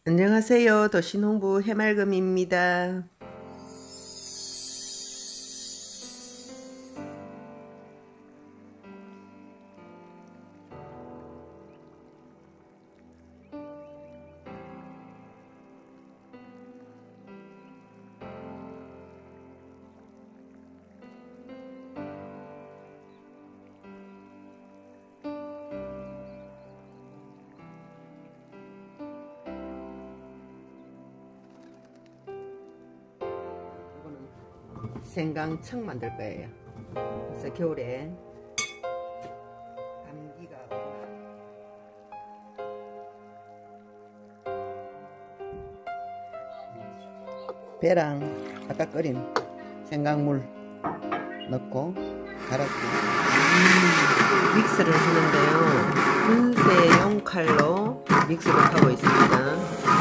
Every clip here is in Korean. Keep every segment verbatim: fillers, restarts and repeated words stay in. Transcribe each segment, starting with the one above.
안녕하세요. 도시농부 해맑음입니다. 생강청 만들 거예요. 그래서 겨울에 감기가 배랑 아까 끓인 생강물 넣고 갈아주고 믹스를 하는데요. 분쇄용 칼로 믹스를 하고 있습니다.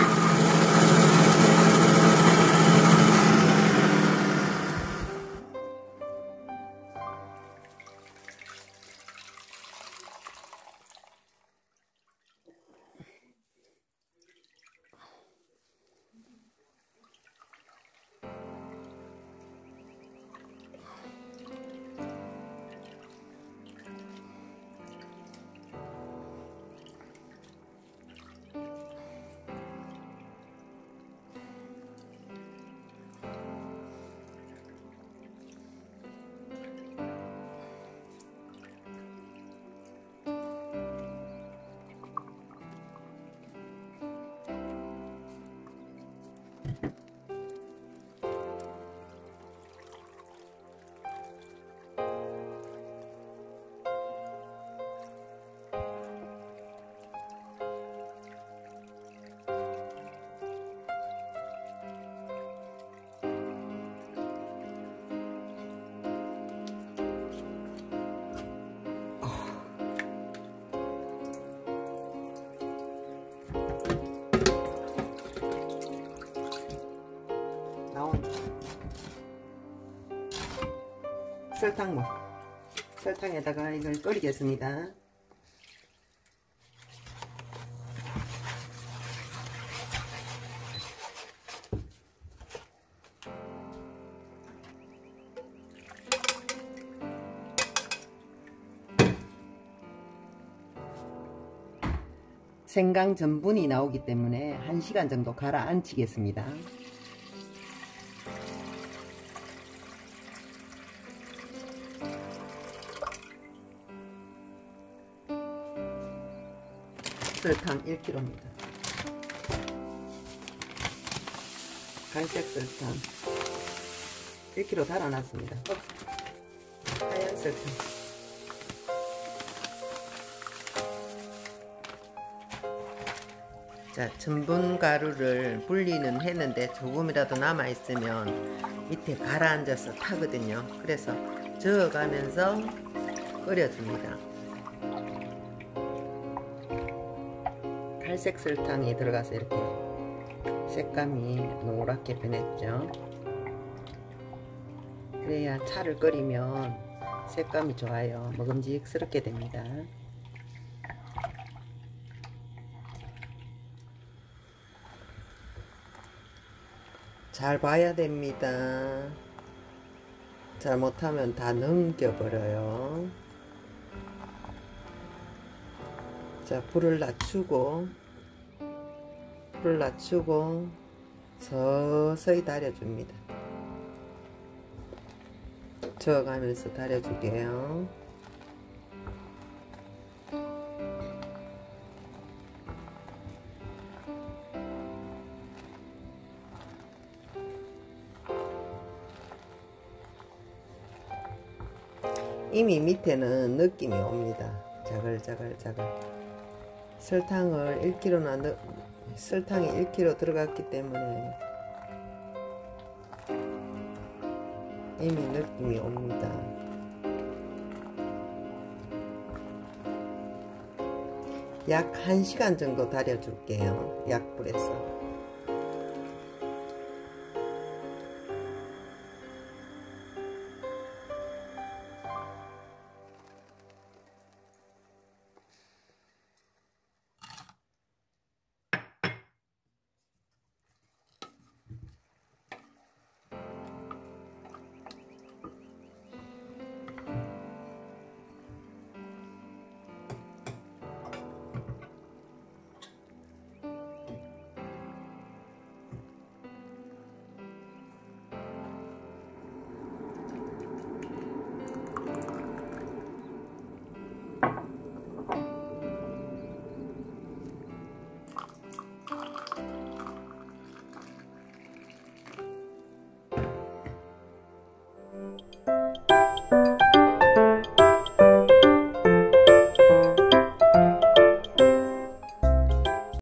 나온 설탕물, 설탕에다가 이걸 끓이겠습니다. 생강 전분이 나오기 때문에 한 시간 정도 가라앉히겠습니다. 설탕 일 킬로그램입니다. 갈색 설탕 일 킬로그램 달아놨습니다. 하얀 설탕 자, 전분 가루를 분리는 했는데 조금이라도 남아있으면 밑에 가라앉아서 타거든요. 그래서 저어가면서 끓여줍니다. 갈색 설탕이 들어가서 이렇게 색감이 노랗게 변했죠. 그래야 차를 끓이면 색감이 좋아요. 먹음직스럽게 됩니다. 잘 봐야 됩니다. 잘못하면 다 넘겨버려요. 자, 불을 낮추고 불을 낮추고 서서히 달여줍니다. 저어가면서 달여줄게요. 이미 밑에는 느낌이 옵니다. 자글자글자글. 설탕을 일 킬로그램나 넣, 설탕이 일 킬로그램 들어갔기 때문에 이미 느낌이 옵니다. 약 한 시간 정도 달여줄게요. 약불에서.